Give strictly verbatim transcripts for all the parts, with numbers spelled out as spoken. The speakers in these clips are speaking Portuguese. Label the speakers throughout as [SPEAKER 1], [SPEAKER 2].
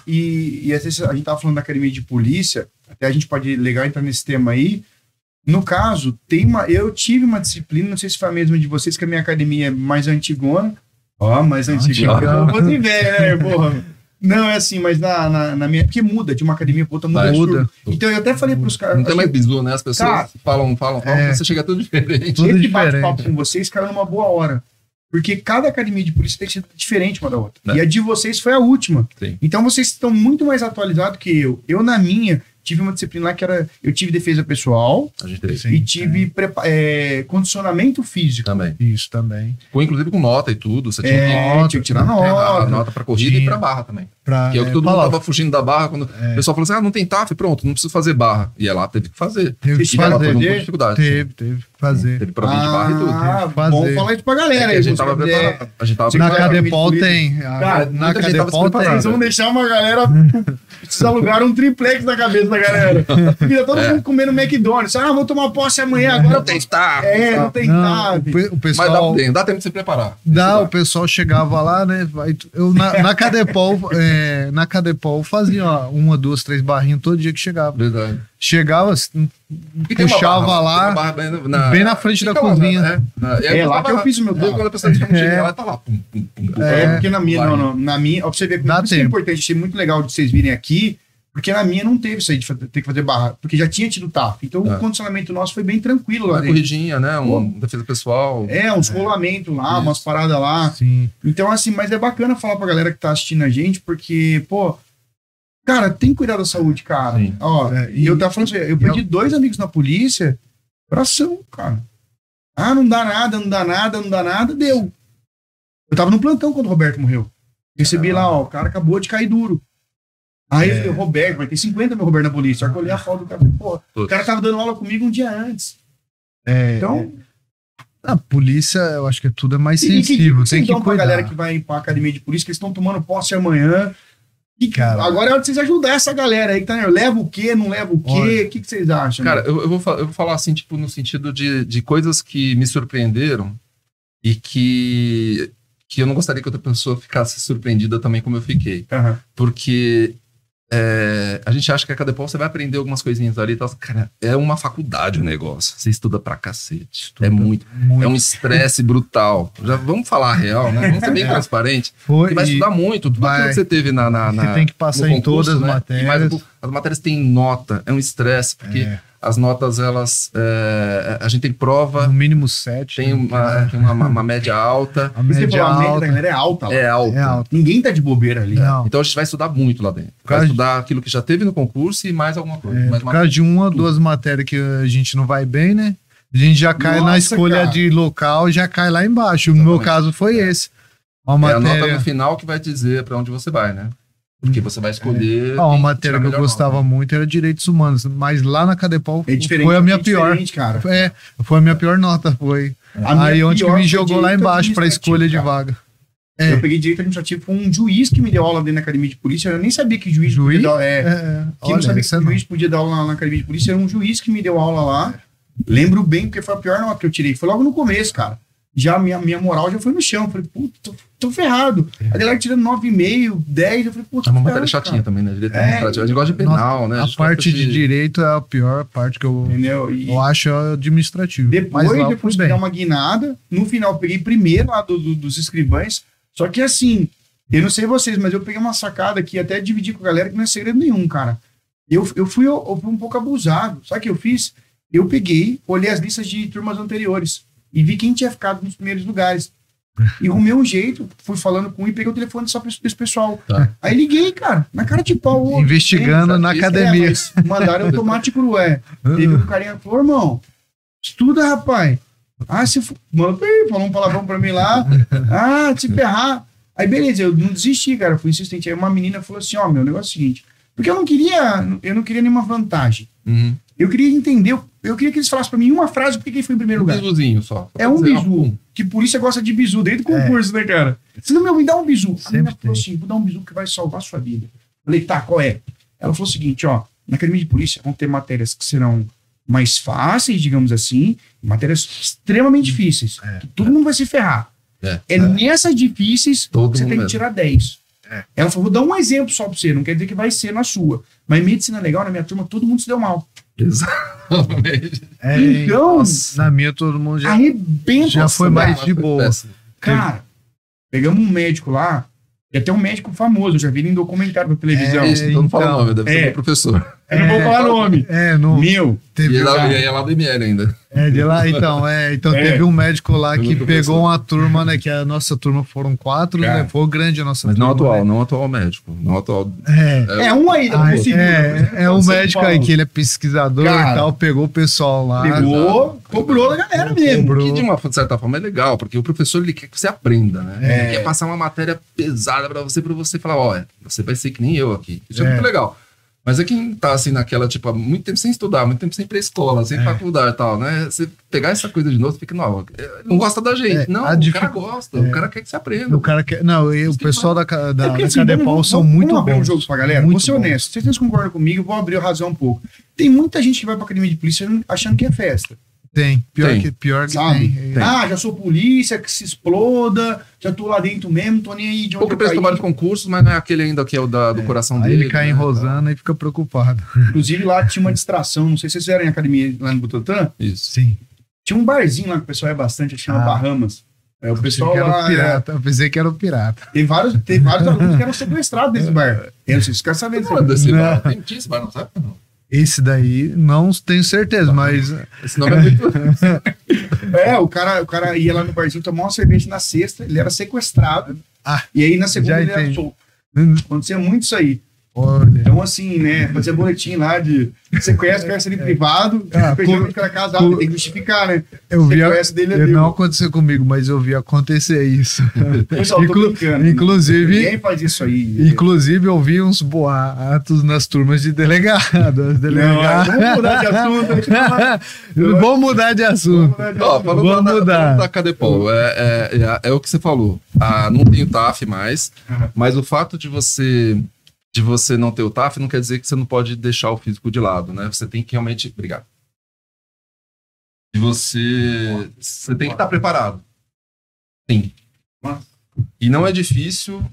[SPEAKER 1] e, e às vezes a gente tava falando da academia de polícia, até a gente pode legal entrar nesse tema aí. No caso, tem uma, eu tive uma disciplina, não sei se foi a mesma de vocês, que a minha academia é mais antigona. Ó, oh, mais antigona. Eu vou de velho, né, porra? Não, é assim, mas na, na, na minha... Porque muda, de uma academia pra outra, muda.
[SPEAKER 2] muda.
[SPEAKER 1] Então eu até falei pros caras...
[SPEAKER 2] Não tem mais bizu, né? As pessoas
[SPEAKER 1] cara,
[SPEAKER 2] falam, falam, falam,
[SPEAKER 1] é,
[SPEAKER 2] você chega tudo diferente.
[SPEAKER 1] Tudo Esse diferente. Bate-papo com vocês, cara, numa boa hora. Porque cada academia de polícia tem que ser diferente uma da outra. É. E a de vocês foi a última.
[SPEAKER 2] Sim.
[SPEAKER 1] Então vocês estão muito mais atualizados que eu. Eu, na minha... Tive uma disciplina lá que era... Eu tive defesa pessoal.
[SPEAKER 2] A gente teve.
[SPEAKER 1] E tive prepa- é, condicionamento físico.
[SPEAKER 2] Também.
[SPEAKER 3] Isso, também.
[SPEAKER 2] Com, inclusive com nota e tudo. Você tinha,
[SPEAKER 1] é,
[SPEAKER 2] nota,
[SPEAKER 1] tinha que tirar nota.
[SPEAKER 2] A nota pra corrida tinha. E pra barra também.
[SPEAKER 3] Pra,
[SPEAKER 2] que é o que todo
[SPEAKER 3] é,
[SPEAKER 2] mundo tava fugindo da barra. Quando é. O pessoal falou assim, ah, não tem T A F, pronto, não precisa fazer barra. E ela teve que fazer.
[SPEAKER 3] Teve que fazer.
[SPEAKER 2] Teve, teve dificuldade.
[SPEAKER 3] Teve, teve que fazer.
[SPEAKER 2] Teve prova de barra e tudo.
[SPEAKER 1] Ah, bom falar isso pra galera.
[SPEAKER 2] É a gente tava preparado. A gente tava
[SPEAKER 3] na Cadepol tem.
[SPEAKER 1] Cara,
[SPEAKER 3] na Cadepol tem.
[SPEAKER 1] Vocês vão deixar uma galera... Vocês alugaram um triplex na cabeça da galera. Porque tá todo
[SPEAKER 2] é.
[SPEAKER 1] mundo comendo McDonald's. Ah, vou tomar posse amanhã. Agora
[SPEAKER 2] não tem T A F.
[SPEAKER 1] É, não tem T A F.
[SPEAKER 3] O pessoal...
[SPEAKER 2] Mas dá, dá tempo de se preparar.
[SPEAKER 3] Dá, o pessoal chegava lá, né? Eu, na, na Cadepol, é, na Cadepol fazia ó, uma, duas, três barrinhas todo dia que chegava.
[SPEAKER 2] Verdade.
[SPEAKER 3] Chegava, puxava barra, lá, bem na, bem na frente da cozinha.
[SPEAKER 1] Lá, né? na, é, é lá que eu fiz o meu carro.
[SPEAKER 2] Quando a pessoa chega, é. Ela tá lá. Pum, pum, pum,
[SPEAKER 1] é, é, porque na minha, não, não, na minha, ó, pra você ver,
[SPEAKER 3] Dá
[SPEAKER 1] por isso é importante, achei muito legal de vocês virem aqui, porque na minha não teve isso aí de ter que fazer barra, porque já tinha tido T A F. Então é. o condicionamento nosso foi bem tranquilo lá.
[SPEAKER 2] Uma corridinha, né? Uma defesa pessoal.
[SPEAKER 1] É, uns é. rolamentos lá, isso. umas paradas lá.
[SPEAKER 3] Sim.
[SPEAKER 1] Então, assim, mas é bacana falar pra galera que tá assistindo a gente, porque, pô, cara, tem que cuidar da saúde, cara. Sim. Ó, é, e, e eu tava falando assim, eu perdi eu... dois amigos na polícia por ação, cara. Ah, não dá nada, não dá nada, não dá nada, deu. Eu tava no plantão quando o Roberto morreu. Recebi ah. lá, ó, o cara acabou de cair duro. Aí é. eu falei, Roberto, vai ter cinquenta mil Roberto na polícia. Só que eu olhei a foto do cara e falei, pô, o cara tava dando aula comigo um dia antes.
[SPEAKER 3] É,
[SPEAKER 1] então...
[SPEAKER 3] A polícia, eu acho que tudo é mais sensível.
[SPEAKER 1] E que,
[SPEAKER 3] tem que
[SPEAKER 1] então,
[SPEAKER 3] cuidar.
[SPEAKER 1] Pra galera que vai pra academia de polícia, que eles estão tomando posse amanhã. E, cara, agora é hora de vocês ajudar essa galera aí que tá, né? Leva o quê, não leva o quê? O que, que vocês acham?
[SPEAKER 2] Cara, eu, eu, vou, eu vou falar assim, tipo, no sentido de, de coisas que me surpreenderam e que, que eu não gostaria que outra pessoa ficasse surpreendida também como eu fiquei.
[SPEAKER 1] Uhum.
[SPEAKER 2] Porque é, a gente acha que a Cadepol você vai aprender algumas coisinhas ali e tal. Cara, é uma faculdade o negócio. Você estuda pra cacete. Estuda é muito, muito. É um estresse brutal. Já vamos falar a real, né? Vamos ser bem transparente.
[SPEAKER 3] Foi,
[SPEAKER 2] você vai estudar muito. Tudo
[SPEAKER 3] vai,
[SPEAKER 2] aquilo que você teve na... na, na
[SPEAKER 3] você tem que passar concurso, em todas as né? matérias.
[SPEAKER 2] Mais, as matérias têm nota. É um estresse, porque... É. As notas, elas... É, a gente tem prova...
[SPEAKER 3] No mínimo sete.
[SPEAKER 2] Tem uma, é. tem uma, uma, uma média alta.
[SPEAKER 3] A média,
[SPEAKER 1] falou,
[SPEAKER 3] alta.
[SPEAKER 1] A média da galera é alta. Lá.
[SPEAKER 2] É alta.
[SPEAKER 3] É alta.
[SPEAKER 1] Ninguém tá de bobeira ali.
[SPEAKER 3] Não.
[SPEAKER 2] Então a gente vai estudar muito lá dentro. Vai
[SPEAKER 3] causa...
[SPEAKER 2] estudar aquilo que já teve no concurso e mais alguma coisa.
[SPEAKER 3] É,
[SPEAKER 2] mais
[SPEAKER 3] por causa de uma ou duas matérias que a gente não vai bem, né? A gente já cai Nossa, na escolha cara. de local, já cai lá embaixo. Exatamente. No meu caso foi
[SPEAKER 2] é.
[SPEAKER 3] esse. Uma matéria...
[SPEAKER 2] É a nota no final que vai dizer para onde você vai, né? Porque você vai escolher...
[SPEAKER 3] É. Ah, uma matéria que eu gostava nota. muito era Direitos Humanos, mas lá na Cadepol
[SPEAKER 1] é
[SPEAKER 3] foi a minha
[SPEAKER 1] é
[SPEAKER 3] pior.
[SPEAKER 1] Cara.
[SPEAKER 3] É, foi a minha pior nota, foi. Aí onde que me jogou lá embaixo para escolha de vaga.
[SPEAKER 1] É. Eu peguei direito administrativo com um juiz que me deu aula dentro da academia de polícia. Eu nem sabia que juiz,
[SPEAKER 3] juiz?
[SPEAKER 1] podia dar aula. É,
[SPEAKER 3] é.
[SPEAKER 1] Que não sabia que não. juiz podia dar aula na academia de polícia. Era um juiz que me deu aula lá. Lembro bem, porque foi a pior nota que eu tirei. Foi logo no começo, cara. Já minha, minha moral já foi no chão. Falei, puta, tô, tô ferrado. É. A galera tirando nove vírgula cinco, dez. Eu falei, puta,
[SPEAKER 2] é uma matéria chatinha cara. também, né? Direito
[SPEAKER 1] é,
[SPEAKER 2] administrativo. A gente gosta de penal,
[SPEAKER 3] nossa,
[SPEAKER 2] né?
[SPEAKER 3] A, a parte de... de direito é a pior parte que eu,
[SPEAKER 1] e...
[SPEAKER 3] eu acho administrativo.
[SPEAKER 1] Depois, Mas depois de dar uma guinada, no final eu peguei primeiro lá do, do, dos escrivães. Só que assim, eu não sei vocês, mas eu peguei uma sacada aqui, até dividir com a galera, que não é segredo nenhum, cara. Eu, eu, fui, eu, eu fui um pouco abusado. Sabe o que eu fiz? Eu peguei, olhei as listas de turmas anteriores e vi quem tinha ficado nos primeiros lugares. E arrumei um jeito, fui falando com um e peguei o telefone só para esse pessoal. Tá. Aí liguei, cara, na cara de pau. Outro,
[SPEAKER 3] investigando na academia.
[SPEAKER 1] É, mandaram automático cru, é. Teve um carinha que falou, irmão, estuda, rapaz. Ah, você mano, falou um palavrão pra mim lá. Ah, se ferrar. Aí beleza, eu não desisti, cara, fui insistente. Aí uma menina falou assim, ó, oh, meu, o negócio é o seguinte, porque eu não queria, eu não queria nenhuma vantagem.
[SPEAKER 2] Uhum.
[SPEAKER 1] Eu queria entender, eu queria que eles falassem pra mim uma frase porque quem foi em primeiro
[SPEAKER 2] um
[SPEAKER 1] lugar.
[SPEAKER 2] Bizuzinho só.
[SPEAKER 1] É um bizu, um. que polícia gosta de bizu, desde o concurso, é. né, cara? Você não me dá um bizu. A menina falou assim, vou dar um bizu que vai salvar a sua vida. Falei, tá, qual é? Ela falou o seguinte, ó, na academia de polícia vão ter matérias que serão mais fáceis, digamos assim, matérias extremamente difíceis. É. Que todo mundo vai se ferrar. É, é, é. nessas difíceis
[SPEAKER 2] todo
[SPEAKER 1] que você tem
[SPEAKER 2] mesmo.
[SPEAKER 1] que tirar dez. É. Ela falou, vou dar um exemplo só pra você, não quer dizer que vai ser na sua. Mas medicina legal, na minha turma, todo mundo se deu mal.
[SPEAKER 2] Exatamente.
[SPEAKER 3] É,
[SPEAKER 1] então,
[SPEAKER 3] na minha todo mundo já,
[SPEAKER 1] arrebenta,
[SPEAKER 3] já foi mais de boa.
[SPEAKER 1] Cara, pegamos um médico lá, e até um médico famoso, eu já vi ele em documentário na televisão.
[SPEAKER 2] É, então não fala o nome, deve ser
[SPEAKER 1] é,
[SPEAKER 2] meu professor.
[SPEAKER 1] Eu não vou falar nome.
[SPEAKER 3] É, no,
[SPEAKER 1] Meu.
[SPEAKER 3] Teve
[SPEAKER 2] e ela é lá do M L ainda.
[SPEAKER 3] É, de lá, então, é, então
[SPEAKER 1] É.
[SPEAKER 3] teve um médico lá que
[SPEAKER 2] Meu
[SPEAKER 3] pegou
[SPEAKER 2] professor.
[SPEAKER 3] uma turma, né, que a nossa turma foram quatro,
[SPEAKER 1] Cara.
[SPEAKER 3] né, foi grande a nossa
[SPEAKER 2] Mas
[SPEAKER 3] turma.
[SPEAKER 2] não atual,
[SPEAKER 3] né?
[SPEAKER 2] não atual médico. Não atual.
[SPEAKER 3] É,
[SPEAKER 1] É um aí da
[SPEAKER 3] Ai,
[SPEAKER 1] Polícia
[SPEAKER 3] é, é um
[SPEAKER 1] São
[SPEAKER 3] médico
[SPEAKER 1] Paulo.
[SPEAKER 3] aí que ele é pesquisador
[SPEAKER 1] Cara,
[SPEAKER 3] e tal, pegou o pessoal lá.
[SPEAKER 1] Pegou, cobrou da galera mesmo.
[SPEAKER 3] Cobrou.
[SPEAKER 2] Que de uma certa forma é legal, porque o professor ele quer que você aprenda, né?
[SPEAKER 1] É.
[SPEAKER 2] Ele quer passar uma matéria pesada pra você, pra você falar, ó, você vai ser que nem eu aqui. Isso é,
[SPEAKER 3] É.
[SPEAKER 2] muito legal. Mas é quem tá assim naquela, tipo, há muito tempo sem estudar, muito tempo sem ir pra escola, sem
[SPEAKER 3] É.
[SPEAKER 2] faculdade e tal, né? Você pegar essa coisa de novo, fica, não, ele não gosta da gente.
[SPEAKER 3] É,
[SPEAKER 2] não,
[SPEAKER 3] a
[SPEAKER 2] o
[SPEAKER 3] dific-
[SPEAKER 2] cara gosta,
[SPEAKER 3] é.
[SPEAKER 2] o cara quer que você aprenda.
[SPEAKER 3] O cara quer, não, e o pessoal da, ca- da,
[SPEAKER 1] É porque,
[SPEAKER 3] da
[SPEAKER 1] assim,
[SPEAKER 3] Cadepol
[SPEAKER 1] vamos-
[SPEAKER 3] são
[SPEAKER 1] vamos-
[SPEAKER 3] muito
[SPEAKER 1] vamos abrir
[SPEAKER 3] bons.
[SPEAKER 1] um jogo pra galera.
[SPEAKER 3] Muito
[SPEAKER 1] Vou ser
[SPEAKER 3] bons.
[SPEAKER 1] honesto. Se vocês concordam comigo, eu vou abrir razão um pouco. Tem muita gente que vai pra academia de polícia achando que é festa.
[SPEAKER 3] Tem, pior
[SPEAKER 2] Tem.
[SPEAKER 3] que, pior que
[SPEAKER 1] Sabe?
[SPEAKER 3] tem.
[SPEAKER 1] Ah, já sou polícia, que se exploda, já tô lá dentro mesmo, tô nem aí de onde
[SPEAKER 2] Pouco
[SPEAKER 1] eu
[SPEAKER 2] prestou
[SPEAKER 1] caí.
[SPEAKER 2] vários concursos, mas não é aquele ainda que é o da, do coração
[SPEAKER 3] Aí
[SPEAKER 2] dele.
[SPEAKER 3] ele cai
[SPEAKER 2] né?
[SPEAKER 3] em Rosana e fica preocupado.
[SPEAKER 1] Inclusive lá tinha uma distração, não sei se vocês fizeram em academia lá no Butantã,
[SPEAKER 2] Isso.
[SPEAKER 3] Sim.
[SPEAKER 1] tinha um barzinho lá que o pessoal ia bastante, chama
[SPEAKER 3] Ah.
[SPEAKER 1] Bahamas. É, o
[SPEAKER 3] Eu pensei
[SPEAKER 1] pessoal
[SPEAKER 3] que era
[SPEAKER 1] lá...
[SPEAKER 3] o pirata. Eu pensei que era o pirata.
[SPEAKER 1] é, tem vários, tem vários alunos que eram sequestrados desse bar. Eu não sei se vocês querem saber disso.
[SPEAKER 2] Não, desse
[SPEAKER 3] Não.
[SPEAKER 2] bar. Tem tinha esse bar, não sabe? Não.
[SPEAKER 3] Esse daí, não tenho certeza, mas
[SPEAKER 2] Esse nome é muito.
[SPEAKER 1] É, o cara, o cara ia lá no barzinho tomar uma cerveja na sexta, ele era sequestrado.
[SPEAKER 3] Ah,
[SPEAKER 1] e aí na segunda
[SPEAKER 3] já
[SPEAKER 1] ele era
[SPEAKER 3] entendi.
[SPEAKER 1] solto. Acontecia muito isso aí.
[SPEAKER 3] olha.
[SPEAKER 1] Então, assim, né, fazia boletim lá de sequestro, cárcere privado,
[SPEAKER 3] Ah,
[SPEAKER 1] percebeu
[SPEAKER 3] cu-
[SPEAKER 1] que era casado,
[SPEAKER 3] cu-
[SPEAKER 1] tem que justificar, né?
[SPEAKER 3] Eu vi, a-
[SPEAKER 1] Sequestro dele é
[SPEAKER 3] eu
[SPEAKER 1] dele.
[SPEAKER 3] não aconteceu comigo, mas eu vi acontecer isso.
[SPEAKER 1] Pessoal, tô
[SPEAKER 3] Inclu-
[SPEAKER 1] brincando.
[SPEAKER 3] inclusive,
[SPEAKER 1] Ninguém faz isso aí.
[SPEAKER 3] inclusive eu vi uns boatos nas turmas de delegado. As
[SPEAKER 1] Não,
[SPEAKER 3] delegadas.
[SPEAKER 1] vamos mudar de assunto. a gente não vai-
[SPEAKER 3] Vamos mudar de assunto.
[SPEAKER 1] vamos mudar de
[SPEAKER 2] Ó,
[SPEAKER 1] assunto.
[SPEAKER 2] falando
[SPEAKER 3] Vamos
[SPEAKER 2] da,
[SPEAKER 3] mudar.
[SPEAKER 2] falando da Cadepol, é, é, é, é o que você falou. Ah, não tem o T A F mais,
[SPEAKER 1] Uhum.
[SPEAKER 2] mas o fato de você de você não ter o T A F não quer dizer que você não pode deixar o físico de lado, né? Você tem que realmente... Obrigado. E você... Você tem que estar preparado. Sim. E não é difícil...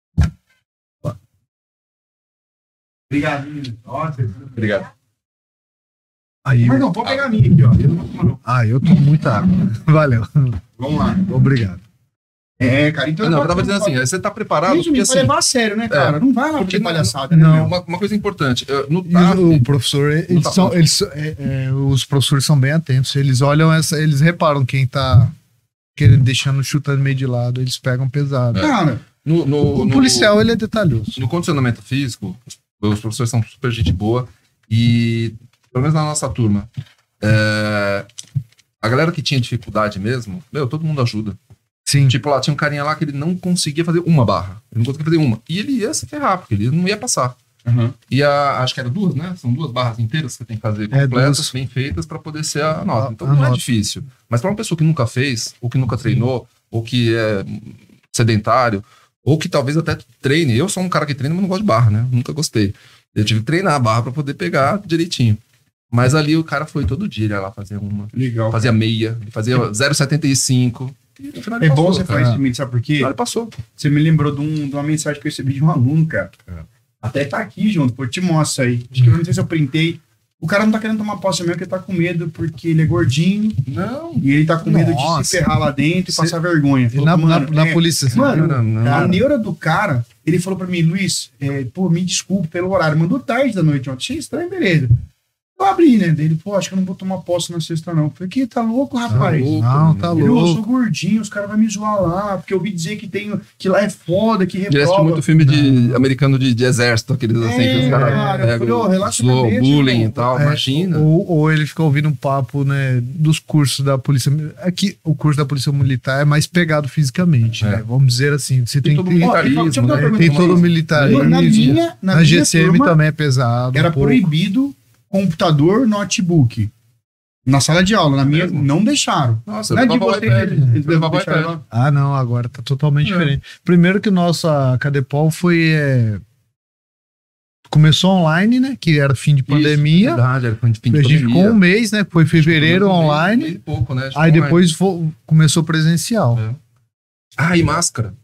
[SPEAKER 1] Obrigado, menino. Nossa,
[SPEAKER 2] Obrigado.
[SPEAKER 3] Aí,
[SPEAKER 1] mas não, vou pegar a minha aqui, ó. Eu não vou tomar, não.
[SPEAKER 3] ah, eu tomo muita água. Valeu.
[SPEAKER 1] Vamos lá.
[SPEAKER 3] Obrigado.
[SPEAKER 1] É, cara, então...
[SPEAKER 2] Ah, não, eu tava dizendo assim, você tá preparado
[SPEAKER 1] Gente,
[SPEAKER 2] porque
[SPEAKER 1] me
[SPEAKER 2] assim...
[SPEAKER 1] levar a sério, né, cara? Não vai lá
[SPEAKER 2] porque
[SPEAKER 1] porque
[SPEAKER 2] não-
[SPEAKER 1] palhaçada, né?
[SPEAKER 3] não.
[SPEAKER 1] meu?
[SPEAKER 2] Uma, uma coisa importante, eu- no
[SPEAKER 3] E
[SPEAKER 2] T A F...
[SPEAKER 3] o professor, eles
[SPEAKER 2] tá
[SPEAKER 3] são,
[SPEAKER 2] pronto.
[SPEAKER 3] eles, é, é, os professores são bem atentos. Eles olham essa, eles reparam quem tá querendo, deixando, chutando meio de lado, eles pegam pesado.
[SPEAKER 2] É.
[SPEAKER 1] Cara,
[SPEAKER 2] No, no,
[SPEAKER 3] O
[SPEAKER 2] no-
[SPEAKER 3] policial, ele é detalhoso.
[SPEAKER 2] No condicionamento físico, os professores são super gente boa e, pelo menos na nossa turma, é, a galera que tinha dificuldade mesmo, meu, todo mundo ajuda.
[SPEAKER 3] Sim.
[SPEAKER 2] Tipo, lá tinha um carinha lá que ele não conseguia fazer uma barra. Ele não conseguia fazer uma. E ele ia se ferrar, porque ele não ia passar.
[SPEAKER 1] uhum.
[SPEAKER 2] E a, acho que era duas, né? São duas barras inteiras que você tem que fazer
[SPEAKER 3] É,
[SPEAKER 2] completas,
[SPEAKER 3] duas.
[SPEAKER 2] bem feitas, para poder ser a nota.
[SPEAKER 3] A-
[SPEAKER 2] Então
[SPEAKER 3] a
[SPEAKER 2] não é
[SPEAKER 3] nota.
[SPEAKER 2] difícil. Mas para uma pessoa que nunca fez, ou que nunca treinou, ou que é sedentário, ou que talvez até treine. Eu sou um cara que treina, mas não gosto de barra, né? Nunca gostei. Eu tive que treinar a barra para poder pegar direitinho. Mas ali o cara foi todo dia, ele ia lá fazer uma.
[SPEAKER 1] Legal.
[SPEAKER 2] Fazia meia, ele fazia zero vírgula setenta e cinco. E no final ele
[SPEAKER 1] É bom
[SPEAKER 2] passou,
[SPEAKER 1] você
[SPEAKER 2] cara.
[SPEAKER 1] fazer isso de mim, sabe por quê?
[SPEAKER 2] No final ele passou.
[SPEAKER 1] Você me lembrou de, um- de uma mensagem que eu recebi de um aluno, cara. Até tá aqui junto, pô, eu te mostro aí. Acho que eu não sei se eu printei. O cara não tá querendo tomar posse mesmo, porque ele tá com medo, porque ele é gordinho
[SPEAKER 2] Não.
[SPEAKER 1] e ele tá com medo de
[SPEAKER 3] Nossa.
[SPEAKER 1] se ferrar lá dentro e
[SPEAKER 3] Cê-
[SPEAKER 1] passar vergonha.
[SPEAKER 3] E
[SPEAKER 1] Falou,
[SPEAKER 3] na, na,
[SPEAKER 1] mano,
[SPEAKER 3] na
[SPEAKER 1] é,
[SPEAKER 3] polícia. assim,
[SPEAKER 1] Mano,
[SPEAKER 2] Não, não,
[SPEAKER 1] a
[SPEAKER 2] não.
[SPEAKER 1] neura do cara, ele falou pra mim, Luiz, é, pô, me desculpe pelo horário, mandou tarde da noite, ó, achei estranho, beleza. Eu abri, né, dele, pô, acho que eu não vou tomar posse na sexta não. Eu falei, que tá louco, rapaz?
[SPEAKER 2] louco.
[SPEAKER 3] Não, tá
[SPEAKER 1] Ele, "Ô, eu sou
[SPEAKER 3] louco.
[SPEAKER 1] gordinho, os caras vão me zoar lá, porque eu ouvi dizer que, tem, que lá é foda, que
[SPEAKER 2] Ele assiste
[SPEAKER 1] reprova.
[SPEAKER 2] muito filme de americano de, de exército, aqueles assim, que os
[SPEAKER 1] É,
[SPEAKER 2] caras
[SPEAKER 1] cara, eu
[SPEAKER 2] pegam,
[SPEAKER 1] falei, ô, relaxa a
[SPEAKER 2] zoam,
[SPEAKER 1] cabeça,
[SPEAKER 2] bullying
[SPEAKER 1] irmão.
[SPEAKER 2] e tal,
[SPEAKER 3] É,
[SPEAKER 2] imagina.
[SPEAKER 3] Ou, ou ele fica ouvindo um papo, né, dos cursos da polícia. Aqui, o curso da polícia militar é mais pegado fisicamente,
[SPEAKER 2] É.
[SPEAKER 3] né? Vamos dizer assim. Você tem,
[SPEAKER 2] Tem todo
[SPEAKER 3] que ter-
[SPEAKER 2] o
[SPEAKER 1] Ó, deixa eu
[SPEAKER 2] militarismo,
[SPEAKER 1] dar uma
[SPEAKER 2] né?
[SPEAKER 1] pergunta
[SPEAKER 3] tem
[SPEAKER 1] pra
[SPEAKER 3] todo o
[SPEAKER 1] vocês.
[SPEAKER 3] militarismo.
[SPEAKER 1] Na minha, na
[SPEAKER 3] Na
[SPEAKER 1] minha
[SPEAKER 3] G C M
[SPEAKER 1] turma,
[SPEAKER 3] também é pesado.
[SPEAKER 1] era
[SPEAKER 3] um pouco.
[SPEAKER 1] proibido computador, notebook. Na sala de aula, na minha,
[SPEAKER 2] Mesmo?
[SPEAKER 1] não deixaram.
[SPEAKER 2] Nossa,
[SPEAKER 1] Não é de
[SPEAKER 2] levava o
[SPEAKER 1] você,
[SPEAKER 2] iPad,
[SPEAKER 1] eles
[SPEAKER 2] levava o
[SPEAKER 1] deixaram
[SPEAKER 2] iPad.
[SPEAKER 1] lá.
[SPEAKER 3] Ah, não, agora tá totalmente
[SPEAKER 2] É.
[SPEAKER 3] diferente. Primeiro que nossa Cadepol foi. é, Começou online, né? Que era fim de pandemia.
[SPEAKER 2] Isso, verdade, era fim de fim de
[SPEAKER 3] A gente
[SPEAKER 2] pandemia.
[SPEAKER 3] ficou um mês, né? Foi fevereiro
[SPEAKER 2] Um mês,
[SPEAKER 3] online.
[SPEAKER 2] um mês e pouco, né? Acho que
[SPEAKER 3] Aí
[SPEAKER 2] online.
[SPEAKER 3] depois fo- começou presencial.
[SPEAKER 2] É. Ah, e máscara.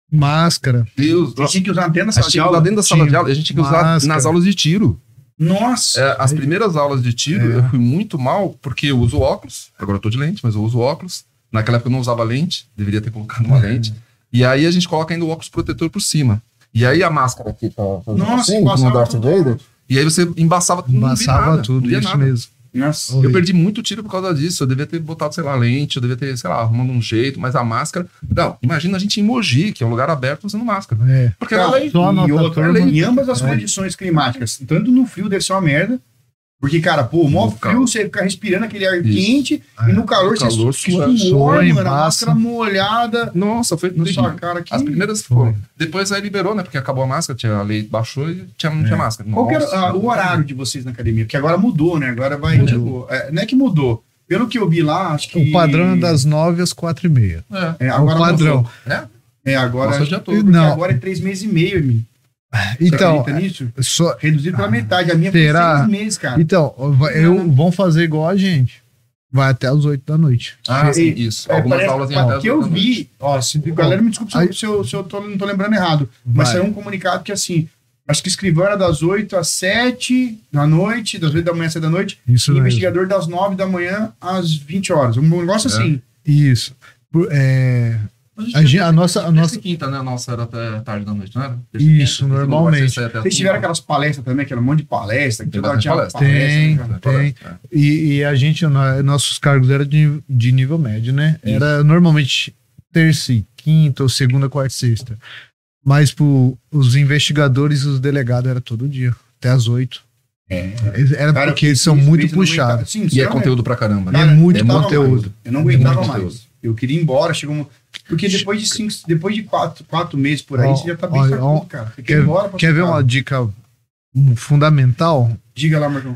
[SPEAKER 3] Máscara.
[SPEAKER 2] Deus,
[SPEAKER 1] a gente tinha que usar dentro da sala de aula.
[SPEAKER 2] Dentro da sala de aula, a gente tinha que usar
[SPEAKER 3] Máscara.
[SPEAKER 2] nas aulas de tiro.
[SPEAKER 1] Nossa!
[SPEAKER 2] É, as primeiras aulas de tiro,
[SPEAKER 3] É.
[SPEAKER 2] eu fui muito mal, porque eu uso óculos. Agora eu tô de lente, mas eu uso óculos. Naquela época eu não usava lente, deveria ter colocado uma lente. E aí a gente coloca ainda o óculos protetor por cima. E aí a máscara aqui tá fazendo
[SPEAKER 1] Nossa,
[SPEAKER 2] assim,
[SPEAKER 1] embaçava
[SPEAKER 2] com o Darth
[SPEAKER 1] tudo.
[SPEAKER 2] Vader. E aí você embaçava tudo, não via
[SPEAKER 3] Embaçava
[SPEAKER 2] nada,
[SPEAKER 3] tudo,
[SPEAKER 2] não via
[SPEAKER 3] isso
[SPEAKER 2] nada.
[SPEAKER 3] mesmo.
[SPEAKER 1] Nossa.
[SPEAKER 2] Eu perdi muito tiro por causa disso. Eu devia ter botado, sei lá, lente, eu devia ter, sei lá, arrumando um jeito, mas a máscara. Não, imagina a gente em Mogi, que é um lugar aberto usando máscara.
[SPEAKER 3] É.
[SPEAKER 2] Porque
[SPEAKER 1] Cara,
[SPEAKER 2] ela é
[SPEAKER 3] Só a
[SPEAKER 1] e
[SPEAKER 3] nossa
[SPEAKER 1] outra,
[SPEAKER 3] turma-
[SPEAKER 1] em ambas as
[SPEAKER 3] É.
[SPEAKER 1] condições climáticas, tanto no frio deve ser uma merda, porque, cara, pô, o maior
[SPEAKER 2] No
[SPEAKER 1] frio,
[SPEAKER 2] calor.
[SPEAKER 1] você fica respirando aquele ar
[SPEAKER 2] Isso.
[SPEAKER 1] quente,
[SPEAKER 3] É.
[SPEAKER 1] e no calor
[SPEAKER 2] No calor,
[SPEAKER 1] você
[SPEAKER 2] sua-
[SPEAKER 1] suor,
[SPEAKER 3] suor,
[SPEAKER 1] mano, a
[SPEAKER 3] embaça.
[SPEAKER 1] máscara molhada
[SPEAKER 2] Nossa, foi
[SPEAKER 1] na
[SPEAKER 2] terrível.
[SPEAKER 1] sua cara aqui.
[SPEAKER 2] As primeiras foram. Depois aí liberou, né? Porque acabou a máscara, tinha, a lei baixou e tinha, não tinha máscara.
[SPEAKER 1] Qual que era
[SPEAKER 2] Nossa.
[SPEAKER 1] ah, o horário de vocês na academia? Porque agora mudou, né? Agora vai,
[SPEAKER 3] Mudou.
[SPEAKER 1] tipo, é, não é que mudou. Pelo que eu vi lá, acho que...
[SPEAKER 3] O padrão é das nove às quatro e meia.
[SPEAKER 2] É.
[SPEAKER 1] É,
[SPEAKER 3] É o
[SPEAKER 1] agora
[SPEAKER 3] padrão.
[SPEAKER 1] mudou.
[SPEAKER 2] É?
[SPEAKER 1] É, agora...
[SPEAKER 2] Nossa, o dia todo.
[SPEAKER 1] porque
[SPEAKER 3] Não.
[SPEAKER 1] agora é três meses e meio, Emílio. Você
[SPEAKER 3] Então,
[SPEAKER 1] acredita nisso?
[SPEAKER 3] só,
[SPEAKER 1] Reduzido pela metade. A minha
[SPEAKER 3] Será?
[SPEAKER 1] foi seis meses, cara.
[SPEAKER 3] então vai- eu, vão fazer igual a gente. Vai até as oito da noite.
[SPEAKER 2] Ah, sim,
[SPEAKER 1] E-
[SPEAKER 2] isso.
[SPEAKER 1] É,
[SPEAKER 2] Algumas
[SPEAKER 1] parece-
[SPEAKER 2] aulas em
[SPEAKER 1] ó,
[SPEAKER 2] até as
[SPEAKER 1] que eu
[SPEAKER 2] oito da noite.
[SPEAKER 1] vi, ó, se, galera, me desculpe se, eu- se eu, se eu tô, não tô lembrando errado, mas
[SPEAKER 3] Vai.
[SPEAKER 1] saiu um comunicado que assim, acho que escrivão era das oito às sete da noite, das oito da manhã às sete da noite,
[SPEAKER 3] Isso
[SPEAKER 1] e
[SPEAKER 3] mesmo.
[SPEAKER 1] investigador das nove da manhã às vinte horas. Um negócio
[SPEAKER 2] É.
[SPEAKER 1] assim.
[SPEAKER 3] Isso. Por- é, A gente- a nossa- a
[SPEAKER 2] Terça
[SPEAKER 3] nossa-
[SPEAKER 2] e quinta, né? A nossa era até tarde da noite, não era? Terça e
[SPEAKER 3] Isso,
[SPEAKER 2] quinta,
[SPEAKER 3] normalmente.
[SPEAKER 2] terça e até as
[SPEAKER 1] Vocês tiveram
[SPEAKER 2] quinta.
[SPEAKER 1] aquelas palestras também, aquele monte de palestra, que
[SPEAKER 2] Tem
[SPEAKER 1] toda hora
[SPEAKER 2] bastante
[SPEAKER 1] tinha
[SPEAKER 2] palestra.
[SPEAKER 3] Tem,
[SPEAKER 1] palestra, né, cara?
[SPEAKER 3] tem.
[SPEAKER 2] É.
[SPEAKER 3] E, e a gente, no- nossos cargos eram de, de nível médio, né? Era normalmente terça e quinta, ou segunda, quarta e sexta. Mas pro, os investigadores e os delegados era todo dia, até às oito.
[SPEAKER 1] É.
[SPEAKER 3] Era
[SPEAKER 1] Cara,
[SPEAKER 3] porque eles
[SPEAKER 1] eu
[SPEAKER 3] são
[SPEAKER 1] fiz
[SPEAKER 3] muito
[SPEAKER 1] isso, eu não
[SPEAKER 3] puxados.
[SPEAKER 1] aguentava. Sim,
[SPEAKER 2] E é
[SPEAKER 1] sinceramente.
[SPEAKER 2] conteúdo pra caramba,
[SPEAKER 3] É
[SPEAKER 2] né?
[SPEAKER 1] Cara,
[SPEAKER 3] muito
[SPEAKER 1] eu não aguentava
[SPEAKER 3] conteúdo.
[SPEAKER 1] mais. Eu não aguentava
[SPEAKER 2] Muito
[SPEAKER 1] mais.
[SPEAKER 2] conteúdo.
[SPEAKER 1] Eu queria ir embora, chegou um... Porque depois de cinco, depois de quatro, quatro meses por aí,
[SPEAKER 3] Ó,
[SPEAKER 1] você já tá bem
[SPEAKER 3] ó,
[SPEAKER 1] sacudo,
[SPEAKER 3] ó,
[SPEAKER 1] cara. Você quer ir
[SPEAKER 3] Quer,
[SPEAKER 1] embora pra
[SPEAKER 3] quer
[SPEAKER 1] sua
[SPEAKER 3] ver
[SPEAKER 1] casa.
[SPEAKER 3] uma dica hum, fundamental?
[SPEAKER 1] Diga lá, Marcão.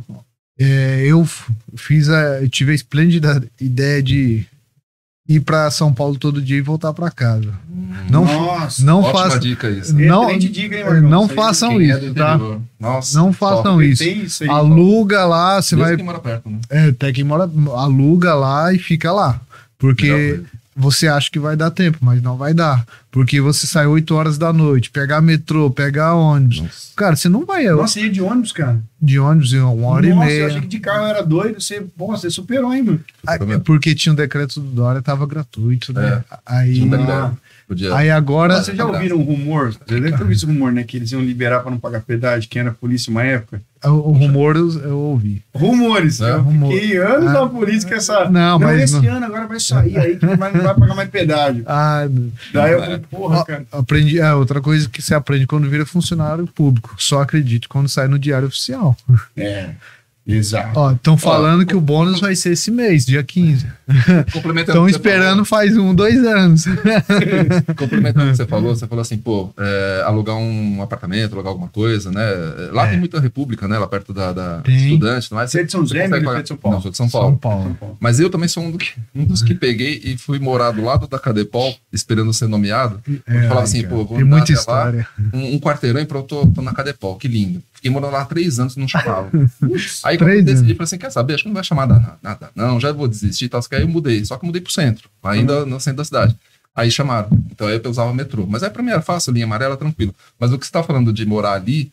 [SPEAKER 3] É, eu f- fiz a, eu tive a esplêndida ideia de ir para São Paulo todo dia e voltar para casa. Não,
[SPEAKER 1] Nossa.
[SPEAKER 3] não
[SPEAKER 2] Ótima
[SPEAKER 3] façam,
[SPEAKER 2] dica isso.
[SPEAKER 3] não,
[SPEAKER 1] Excelente dica, hein, Marcão?
[SPEAKER 3] não
[SPEAKER 1] Isso aí,
[SPEAKER 3] façam
[SPEAKER 2] Quem é
[SPEAKER 3] isso,
[SPEAKER 2] do
[SPEAKER 3] tá?
[SPEAKER 2] interior. Nossa.
[SPEAKER 3] Não façam
[SPEAKER 2] top.
[SPEAKER 3] isso.
[SPEAKER 1] Tem isso aí.
[SPEAKER 3] Aluga lá, você
[SPEAKER 2] Mesmo
[SPEAKER 3] vai,
[SPEAKER 2] quem mora perto, né?
[SPEAKER 3] é, até quem mora, aluga lá e fica lá, porque
[SPEAKER 2] Melhor coisa.
[SPEAKER 3] você acha que vai dar tempo, mas não vai dar, porque você sai oito horas da noite, pegar metrô, pegar ônibus,
[SPEAKER 2] Nossa.
[SPEAKER 3] cara, você não vai
[SPEAKER 1] Nossa, ia de ônibus, cara.
[SPEAKER 3] de ônibus em uma hora
[SPEAKER 1] Nossa,
[SPEAKER 3] e meia.
[SPEAKER 1] eu achei que de carro eu era doido. Você, pô, você superou, hein, meu?
[SPEAKER 3] Ah, é porque tinha um decreto do Dória, tava gratuito, né? Aí,
[SPEAKER 2] Tinha um
[SPEAKER 1] Ah.
[SPEAKER 2] decreto. Podia.
[SPEAKER 3] aí agora.
[SPEAKER 1] Vocês já ouviram um rumor? Você deve ter ouvido esse rumor, né? Que eles iam liberar pra não pagar pedágio, quem era polícia uma época.
[SPEAKER 3] O, o rumor eu, eu ouvi.
[SPEAKER 1] Rumores.
[SPEAKER 2] É,
[SPEAKER 1] eu
[SPEAKER 3] rumor.
[SPEAKER 1] fiquei anos
[SPEAKER 3] Ah.
[SPEAKER 1] na polícia com essa...
[SPEAKER 3] Não, mas
[SPEAKER 1] esse
[SPEAKER 3] não-
[SPEAKER 1] ano agora vai sair aí que não vai, não vai pagar mais pedágio.
[SPEAKER 3] Ah,
[SPEAKER 1] Daí eu
[SPEAKER 2] É.
[SPEAKER 1] falei, porra,
[SPEAKER 3] ó,
[SPEAKER 1] cara.
[SPEAKER 3] aprendi. É, outra coisa que você aprende quando vira funcionário público. Só acredite quando sai no Diário Oficial.
[SPEAKER 1] É, exato.
[SPEAKER 3] Ó, estão falando que o bônus vai ser esse mês, dia quinze.
[SPEAKER 2] Complementando
[SPEAKER 3] Estão
[SPEAKER 2] o que você
[SPEAKER 3] esperando faz um, dois anos.
[SPEAKER 2] falou, complementando o que você falou, você falou assim, pô, é, alugar um apartamento, alugar alguma coisa, né? Lá
[SPEAKER 3] É.
[SPEAKER 2] tem muita república, né? Lá perto da, da
[SPEAKER 3] Tem.
[SPEAKER 2] estudante, não é?
[SPEAKER 1] Você é de São José,
[SPEAKER 2] consegue
[SPEAKER 1] Emílio,
[SPEAKER 2] pagar-
[SPEAKER 1] você é de São Paulo?
[SPEAKER 2] Não, sou de São Paulo.
[SPEAKER 3] São Paulo.
[SPEAKER 2] Mas eu também sou um, do que- um dos que peguei e fui morar do lado da Cadepol, esperando ser nomeado.
[SPEAKER 3] É,
[SPEAKER 2] falava
[SPEAKER 3] ai,
[SPEAKER 2] assim,
[SPEAKER 3] cara,
[SPEAKER 2] pô, vou
[SPEAKER 3] tem
[SPEAKER 2] andar
[SPEAKER 3] muita
[SPEAKER 2] até
[SPEAKER 3] história.
[SPEAKER 2] Um, um quarteirão e pronto, tô, tô na Cadepol, que lindo. Fiquei morando lá há três anos e não chamava. Aí quando eu
[SPEAKER 3] Três
[SPEAKER 2] decidi,
[SPEAKER 3] anos.
[SPEAKER 2] falei assim, quer saber, acho que não vai chamar nada, nada. Não, já vou desistir e tal. Só que aí eu mudei, só que eu mudei pro centro, ainda no centro da cidade. Aí chamaram, então aí eu usava metrô. Mas aí pra mim era fácil, linha amarela, tranquilo. Mas o que você tá falando de morar ali,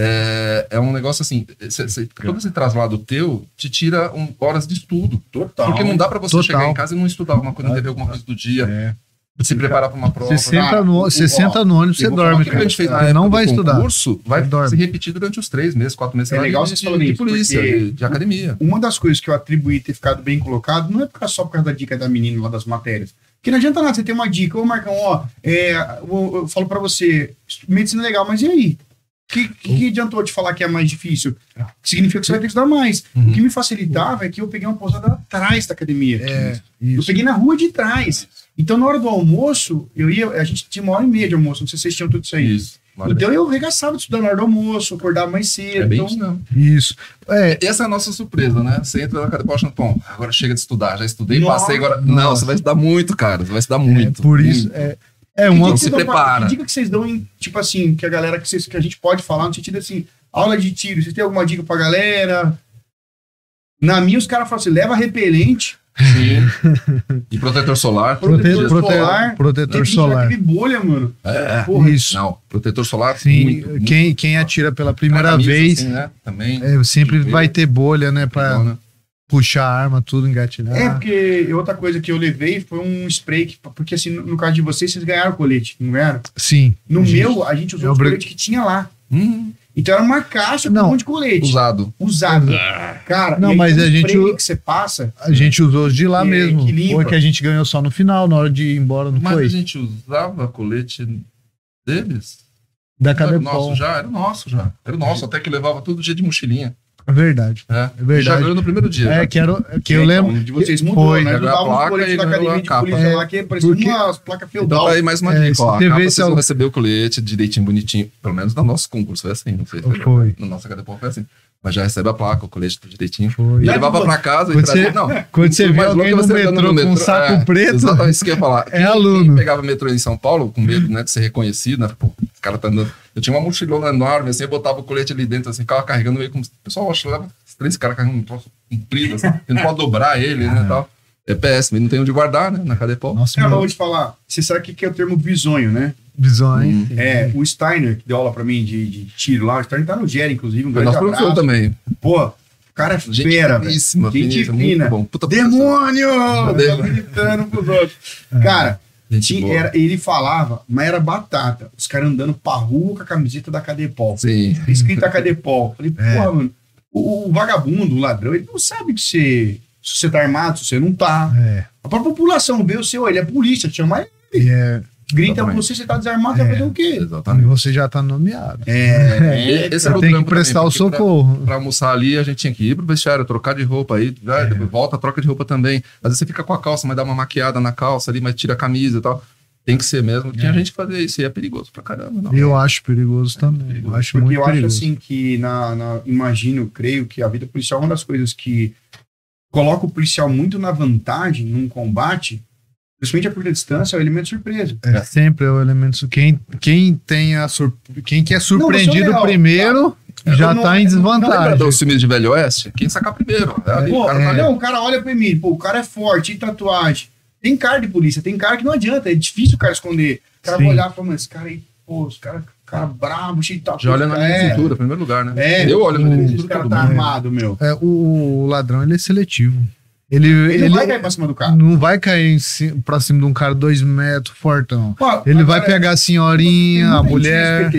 [SPEAKER 2] é, é um negócio assim, cê, cê, todo esse traslado teu te tira um, horas de estudo.
[SPEAKER 1] Total.
[SPEAKER 2] Porque não dá pra você
[SPEAKER 3] Total.
[SPEAKER 2] chegar em casa e não estudar alguma coisa, não teve alguma coisa do dia,
[SPEAKER 3] É.
[SPEAKER 2] se preparar pra uma prova.
[SPEAKER 3] Você senta
[SPEAKER 1] Cara,
[SPEAKER 3] no,
[SPEAKER 1] o-
[SPEAKER 3] você
[SPEAKER 1] ó,
[SPEAKER 3] senta no ônibus,
[SPEAKER 1] eu
[SPEAKER 3] você
[SPEAKER 1] vou falar
[SPEAKER 3] dorme,
[SPEAKER 2] O que a
[SPEAKER 3] cara.
[SPEAKER 2] gente fez na
[SPEAKER 3] Você
[SPEAKER 2] época
[SPEAKER 3] não vai
[SPEAKER 2] do
[SPEAKER 3] estudar.
[SPEAKER 2] concurso vai
[SPEAKER 3] Você dorme.
[SPEAKER 2] se repetir durante os três meses, quatro meses
[SPEAKER 1] É
[SPEAKER 2] sei lá,
[SPEAKER 1] legal
[SPEAKER 2] de,
[SPEAKER 1] você
[SPEAKER 2] de,
[SPEAKER 1] falando
[SPEAKER 2] de
[SPEAKER 1] isso,
[SPEAKER 2] polícia,
[SPEAKER 1] porque
[SPEAKER 2] de, de academia.
[SPEAKER 1] Uma das coisas que eu atribuí ter ficado bem colocado não é por causa- só por causa da dica da menina lá das matérias. Porque não adianta nada você ter uma dica. Ô, Marcão, ó, é, eu, eu falo pra você, medicina é legal, mas e aí? O que, que, que adiantou te falar que é mais difícil? Significa que você vai ter que estudar mais.
[SPEAKER 2] Uhum.
[SPEAKER 1] O que me facilitava é que eu peguei uma pousada atrás da academia.
[SPEAKER 3] É,
[SPEAKER 1] Eu
[SPEAKER 3] isso.
[SPEAKER 1] peguei na rua de trás. Então, na hora do almoço, eu ia. A gente tinha uma hora e meia de almoço. Não sei se vocês tinham tudo isso aí.
[SPEAKER 2] Isso. Vale
[SPEAKER 1] Então eu arregaçava de estudar na hora do almoço, acordava mais cedo.
[SPEAKER 2] bem. É bem
[SPEAKER 1] então,
[SPEAKER 2] isso, não.
[SPEAKER 3] Isso. É,
[SPEAKER 2] Essa é a nossa surpresa, né? Você entra na academia achando, bom, agora chega de estudar, já estudei,
[SPEAKER 1] Nossa,
[SPEAKER 2] passei, agora...
[SPEAKER 3] nossa.
[SPEAKER 2] Não, você vai estudar muito, cara, você vai estudar
[SPEAKER 3] é
[SPEAKER 2] muito.
[SPEAKER 3] por isso.
[SPEAKER 2] muito.
[SPEAKER 3] É, é
[SPEAKER 1] que
[SPEAKER 3] uma.
[SPEAKER 1] dica que
[SPEAKER 2] se
[SPEAKER 1] vocês dão pra-
[SPEAKER 2] prepara.
[SPEAKER 1] Que dica que vocês dão em, tipo assim, que a galera que, vocês, que a gente pode falar no sentido assim, aula de tiro, vocês têm alguma dica pra galera? Na minha, os caras falam assim, leva repelente,
[SPEAKER 2] Sim. E protetor solar.
[SPEAKER 1] Protetor,
[SPEAKER 3] prote,
[SPEAKER 1] solar.
[SPEAKER 3] Protetor solar.
[SPEAKER 1] Teve bolha, mano.
[SPEAKER 2] É,
[SPEAKER 3] Porra, isso.
[SPEAKER 2] Não, protetor solar.
[SPEAKER 3] Sim,
[SPEAKER 2] muito, muito.
[SPEAKER 3] quem, quem atira pela primeira
[SPEAKER 2] camisa,
[SPEAKER 3] vez,
[SPEAKER 2] assim, né? Também.
[SPEAKER 3] é, sempre vai ter bolha, né? Pra
[SPEAKER 2] Então, né?
[SPEAKER 3] puxar a arma, tudo, engatilhar.
[SPEAKER 1] É, porque outra coisa que eu levei foi um spray, que, porque assim, no, no caso de vocês, vocês ganharam o colete, não ganharam?
[SPEAKER 3] Sim.
[SPEAKER 1] No
[SPEAKER 3] gente,
[SPEAKER 1] meu, a gente usou
[SPEAKER 3] é
[SPEAKER 1] o
[SPEAKER 3] obrig-
[SPEAKER 1] colete que tinha lá.
[SPEAKER 2] Hum,
[SPEAKER 1] Então era uma caixa com
[SPEAKER 3] Não,
[SPEAKER 1] um monte de colete.
[SPEAKER 2] usado.
[SPEAKER 1] Usado. Cara,
[SPEAKER 3] Não,
[SPEAKER 1] e aí
[SPEAKER 3] mas
[SPEAKER 1] tem um
[SPEAKER 3] a gente-
[SPEAKER 1] spray que você passa.
[SPEAKER 3] A gente usou os de lá
[SPEAKER 1] Que-
[SPEAKER 3] mesmo.
[SPEAKER 1] que limpa.
[SPEAKER 3] Foi que a gente ganhou só no final, na hora de ir embora, não
[SPEAKER 2] Mas
[SPEAKER 3] foi?
[SPEAKER 2] a gente usava colete deles?
[SPEAKER 3] Da
[SPEAKER 2] Não era
[SPEAKER 3] Cadepol.
[SPEAKER 2] nosso já? Era nosso já. Era nosso, até que levava todo dia de mochilinha.
[SPEAKER 3] É verdade.
[SPEAKER 2] É,
[SPEAKER 3] É verdade.
[SPEAKER 2] E já ganhou no primeiro dia.
[SPEAKER 3] É,
[SPEAKER 2] já.
[SPEAKER 3] que, era, o- que eu lembro.
[SPEAKER 1] De vocês mudou,
[SPEAKER 3] Foi.
[SPEAKER 1] né?
[SPEAKER 2] Ganhou a
[SPEAKER 1] Dava um
[SPEAKER 2] placa
[SPEAKER 1] colete
[SPEAKER 2] e
[SPEAKER 1] da
[SPEAKER 2] ganhou
[SPEAKER 1] academia
[SPEAKER 2] a
[SPEAKER 1] de
[SPEAKER 2] capa.
[SPEAKER 1] polícia
[SPEAKER 3] É,
[SPEAKER 1] lá, que parecia
[SPEAKER 3] porque-
[SPEAKER 1] umas placas
[SPEAKER 2] Então
[SPEAKER 1] feudal.
[SPEAKER 2] tá aí mais uma
[SPEAKER 3] É,
[SPEAKER 2] dica, ó.
[SPEAKER 3] se
[SPEAKER 2] A
[SPEAKER 3] você
[SPEAKER 2] capa
[SPEAKER 3] vê
[SPEAKER 2] vocês
[SPEAKER 3] se
[SPEAKER 2] vão
[SPEAKER 3] eu-
[SPEAKER 2] receber o colete direitinho, bonitinho. Pelo menos no nosso concurso foi assim, não sei. se
[SPEAKER 3] Foi.
[SPEAKER 2] No nosso Cadepol foi assim. Mas já recebe a placa, o colete tudo direitinho.
[SPEAKER 3] Foi.
[SPEAKER 2] E
[SPEAKER 1] Já
[SPEAKER 2] levava
[SPEAKER 1] que
[SPEAKER 2] pra casa e
[SPEAKER 3] Quando
[SPEAKER 2] trazia.
[SPEAKER 3] você-
[SPEAKER 2] Não,
[SPEAKER 3] Quando você
[SPEAKER 2] o
[SPEAKER 3] vê
[SPEAKER 2] mais
[SPEAKER 3] alguém
[SPEAKER 2] louco é
[SPEAKER 3] no
[SPEAKER 2] você andando
[SPEAKER 3] metrô com um saco
[SPEAKER 2] é,
[SPEAKER 3] preto,
[SPEAKER 2] Exatamente isso que eu ia falar.
[SPEAKER 3] é
[SPEAKER 2] Quem-
[SPEAKER 3] aluno.
[SPEAKER 2] Quem pegava metrô em São Paulo, com medo, né, de ser reconhecido, né? Pô, os caras tá andando. Eu tinha uma mochilona enorme, assim, eu botava o colete ali dentro, assim, ficava carregando meio como. O pessoal acha que leva os três caras carregando um troço comprido, assim, você não pode dobrar ele, né, tal. É péssimo, e não tem onde guardar, né, na Cadepol.
[SPEAKER 3] Nossa,
[SPEAKER 1] Cara, eu
[SPEAKER 3] meu,
[SPEAKER 1] vou te falar. Você sabe o que que é o termo bisonho, né?
[SPEAKER 3] visões.
[SPEAKER 2] Hum.
[SPEAKER 1] É, o Steiner, que deu aula pra mim de, de tiro lá, o Steiner tá no G E R, inclusive, um
[SPEAKER 2] Foi
[SPEAKER 1] grande
[SPEAKER 2] nosso professor
[SPEAKER 1] abraço.
[SPEAKER 2] também.
[SPEAKER 1] Pô, o cara é
[SPEAKER 2] Gente
[SPEAKER 1] fera, velho.
[SPEAKER 2] finíssima,
[SPEAKER 1] Gente
[SPEAKER 2] finíssima,
[SPEAKER 1] fina.
[SPEAKER 2] muito bom. Puta professor.
[SPEAKER 1] Demônio!
[SPEAKER 2] Demônio.
[SPEAKER 1] Tá gritando pros outros. Cara,
[SPEAKER 2] Gente
[SPEAKER 1] tinha-
[SPEAKER 2] boa.
[SPEAKER 1] era- ele falava, mas era batata. Os caras andando pra rua com a camiseta da Cadepol.
[SPEAKER 2] Sim.
[SPEAKER 1] Escrita Cadepol. Falei,
[SPEAKER 3] É.
[SPEAKER 1] porra, mano, o, o vagabundo, o ladrão, ele não sabe que você, se você tá armado, se você não tá.
[SPEAKER 3] É.
[SPEAKER 1] A própria população vê o seu, ele é polícia, chama ele,
[SPEAKER 3] E, é,
[SPEAKER 1] grita
[SPEAKER 2] Exatamente.
[SPEAKER 1] você, você tá desarmado, você vai fazer o quê?
[SPEAKER 3] e
[SPEAKER 2] Exatamente.
[SPEAKER 3] você já tá nomeado.
[SPEAKER 1] É,
[SPEAKER 2] Esse era o
[SPEAKER 3] Tem que
[SPEAKER 2] trampo
[SPEAKER 3] prestar
[SPEAKER 2] também,
[SPEAKER 3] o
[SPEAKER 2] porque pra-
[SPEAKER 3] socorro.
[SPEAKER 2] Pra almoçar ali, a gente tinha que ir pro vestiário, trocar de roupa aí, já, depois volta, troca de roupa também. Às vezes você fica com a calça, mas dá uma maquiada na calça ali, mas tira a camisa e tal. Tem que ser mesmo. Tinha gente que fazia isso e é perigoso pra caramba, não.
[SPEAKER 3] Eu acho perigoso também. Eu acho
[SPEAKER 1] Porque
[SPEAKER 3] muito
[SPEAKER 1] eu acho
[SPEAKER 3] perigoso.
[SPEAKER 1] assim que, na, na, imagino, creio que a vida policial é uma das coisas que coloca o policial muito na vantagem num combate, principalmente a curta distância, é o elemento surpresa.
[SPEAKER 3] É, sempre é o elemento. su- Quem, quem, tem a sur... quem que é surpreendido
[SPEAKER 1] legal,
[SPEAKER 3] primeiro já
[SPEAKER 1] Eu não-
[SPEAKER 3] tá em
[SPEAKER 1] não- não
[SPEAKER 2] Lembra
[SPEAKER 3] desvantagem.
[SPEAKER 2] dos filmes de Velho Oeste? Quem sacar primeiro. É ali,
[SPEAKER 1] Pô,
[SPEAKER 2] o cara tá ali.
[SPEAKER 1] não, o cara olha pra mim, pô, o cara é forte, tem tatuagem. Tem cara de polícia, tem cara que não adianta, é difícil o cara esconder. O cara
[SPEAKER 3] Sim.
[SPEAKER 1] vai olhar e falar, mano, esse cara aí, pô, esse cara, cara brabo, cheio de tatuagem.
[SPEAKER 2] Já olha na minha
[SPEAKER 1] é,
[SPEAKER 2] cintura, em primeiro lugar, né?
[SPEAKER 1] É,
[SPEAKER 2] eu olho na minha
[SPEAKER 1] esse
[SPEAKER 2] cintura
[SPEAKER 1] cara
[SPEAKER 2] todo
[SPEAKER 1] tá
[SPEAKER 2] mundo.
[SPEAKER 1] armado, meu.
[SPEAKER 3] É, o, o ladrão ele é seletivo. Ele,
[SPEAKER 1] Ele,
[SPEAKER 3] ele
[SPEAKER 1] não vai cair pra cima do cara.
[SPEAKER 3] não vai cair em ci- pra cima de um cara dois metros, fortão.
[SPEAKER 1] Pô,
[SPEAKER 3] Ele vai
[SPEAKER 1] agora-
[SPEAKER 3] pegar a senhorinha, a
[SPEAKER 1] Tem muita gente
[SPEAKER 3] mulher.